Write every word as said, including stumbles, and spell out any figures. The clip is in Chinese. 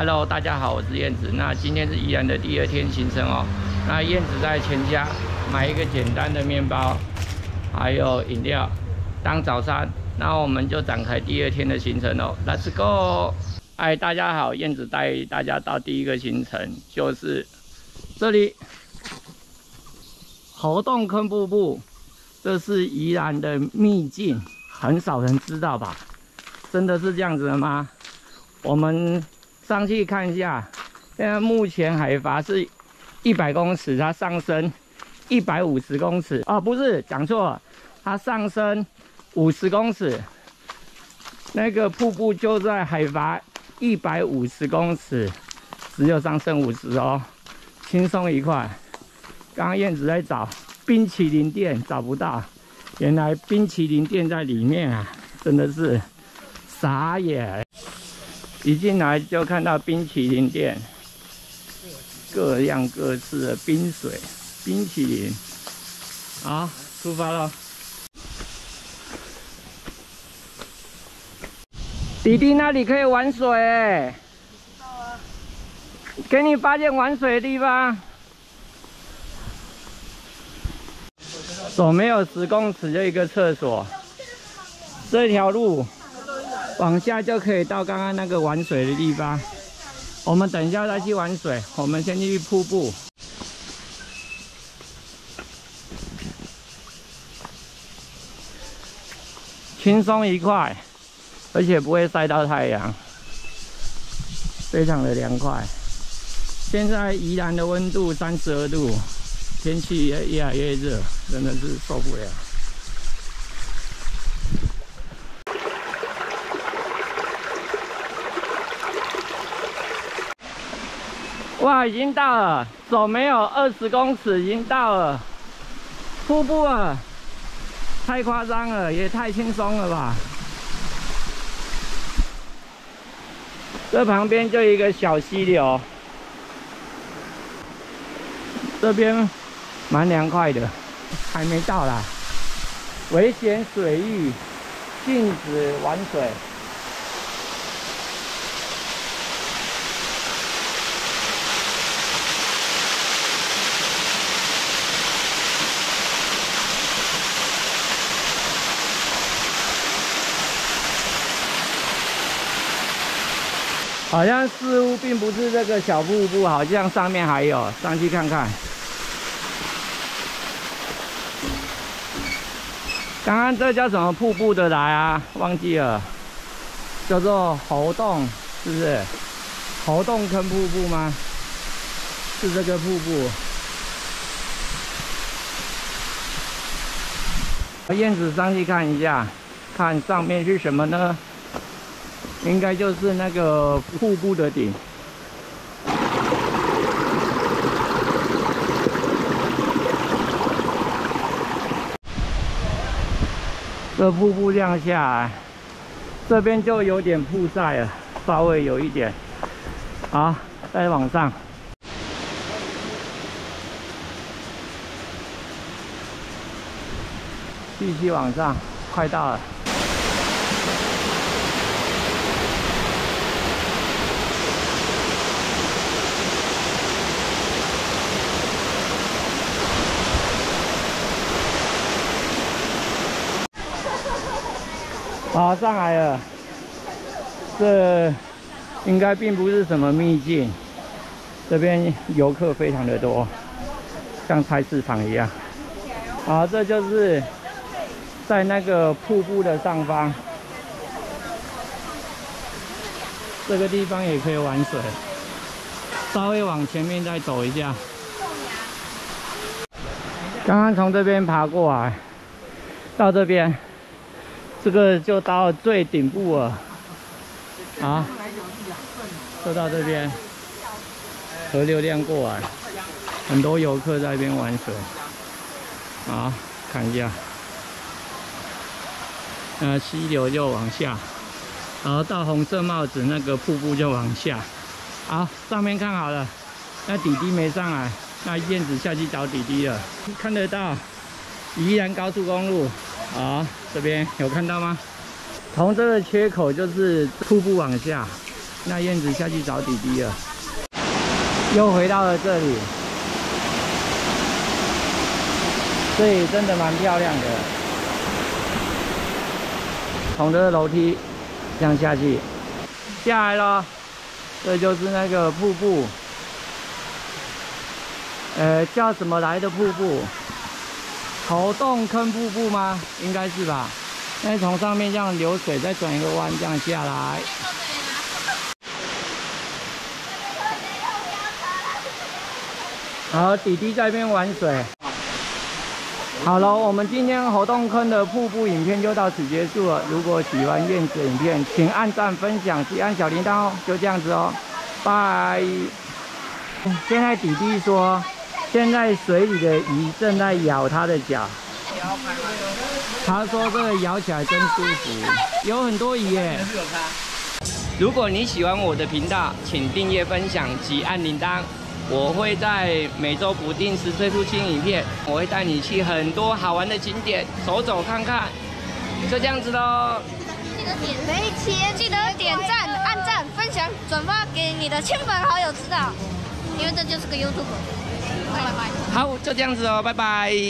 Hello， 大家好，我是燕子。那今天是宜兰的第二天行程哦。那燕子在全家买一个简单的面包，还有饮料当早餐。那我们就展开第二天的行程哦。Let's go！ 嗨，大家好，燕子带大家到第一个行程，就是这里猴洞坑瀑布。这是宜兰的秘境，很少人知道吧？真的是这样子的吗？我们上去看一下，现在目前海拔是一百公尺，它上升一百五十公尺哦，不是讲错了，它上升五十公尺。那个瀑布就在海拔一百五十公尺，只有上升五十哦，轻松一块。刚刚燕子在找冰淇淋店，找不到，原来冰淇淋店在里面啊，真的是傻眼。一进来就看到冰淇淋店，各样各式的冰水、冰淇淋。好，出发了。弟弟那里可以玩水哎，给你发现玩水的地方。走没有十公尺就一个厕所，这条路往下就可以到刚刚那个玩水的地方。我们等一下再去玩水，我们先去瀑布。轻松一块，而且不会晒到太阳，非常的凉快。现在宜兰的温度三十二度，天气也越来越热，真的是受不了。哇，已经到了，走没有二十公尺，已经到了瀑布了，太夸张了，也太轻松了吧！这旁边就一个小溪流，这边蛮凉快的，还没到啦。危险水域，禁止玩水。好像似乎并不是这个小瀑布，好像上面还有，上去看看。刚刚这叫什么瀑布的来啊？忘记了，叫做猴洞，是不是？猴洞坑瀑布吗？是这个瀑布。燕子上去看一下，看上面是什么呢？应该就是那个瀑布的顶。这瀑布这样下来，这边就有点曝晒了，稍微有一点。好，再往上。继续往上，快到了。好，上来了。这应该并不是什么秘境，这边游客非常的多，像菜市场一样。好，这就是在那个瀑布的上方，这个地方也可以玩水。稍微往前面再走一下。刚刚从这边爬过来，到这边。这个就到最顶部了，啊，就到这边，河流量过来，很多游客在这边玩水，啊，看一下，呃，溪流就往下，然后到红色帽子那个瀑布就往下，好，上面看好了，那弟弟没上来，那燕子下去找弟弟了，看得到宜兰高速公路。好，这边有看到吗？从这个缺口就是瀑布往下， 那燕子下去找弟弟了，又回到了这里，这里真的蛮漂亮的。从这个楼梯这样下去，下来了，这就是那个瀑布，呃，叫什么来的瀑布？猴洞坑瀑布吗？应该是吧。那从上面这样流水，再转一个弯，这样下来。好，弟弟在那边玩水。好了，我们今天猴洞坑的瀑布影片就到此结束了。如果喜欢燕子的影片，请按赞、分享及按小铃铛哦。就这样子哦，拜。现在弟弟说，现在水里的鱼正在咬他的脚。他说这个咬起来真舒服，有很多鱼耶。如果你喜欢我的频道，请订阅、分享及按铃铛。我会在每周不定时推出新影片，我会带你去很多好玩的景点走走看看，就这样子咯。 记得点没钱，记得点赞、按赞、分享、转发给你的亲朋好友知道，因为这就是个 YouTube。拜拜。 好，就这样子哦，拜拜。